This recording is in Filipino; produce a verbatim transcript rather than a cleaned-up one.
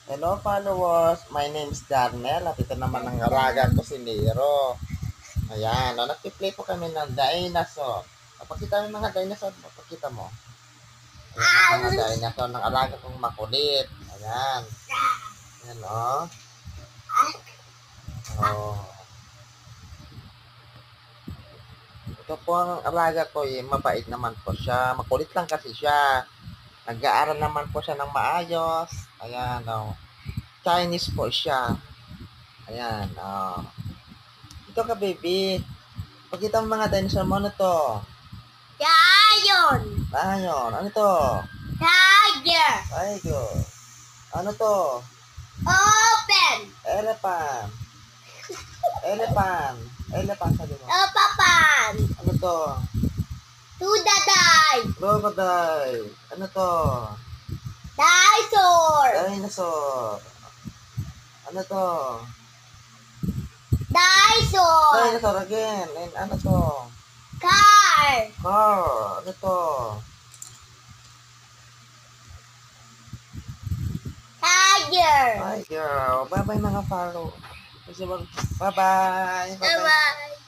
Hello followers, my name is Darnell at ito naman ang alaga ko si Nero. Ayan, no, nagpi-play po kami ng dinosaur. Pakita mo yung mga dinosaur mo, pakita mo. Ayan, mga dinosaur ng alaga kong makulit. Ayan. Ayan, o. Oh. Ito po ang alaga ko, eh, mabait naman po siya. Makulit lang kasi siya. Nag-aaral naman po siya ng maayos. Ayan, o. Chinese po siya. Ayan, o. Ito ka, baby. Pakita mo mga dinosaur mo. Ano to? Lion. Lion. Ano to? Tiger. Tiger. Ano to? Open. Elephant. Elephant. Elephant sabi mo. Papan. Ano to? Tudaday. Crocodile. Ano to? Dinosaur. Dinosaur. Ano to? Dinosaur. Dinosaur again. And ano to? Car. Car. Ano to? Tiger. Tiger. Bye-bye mga follow. Bye-bye. Bye-bye. Bye-bye.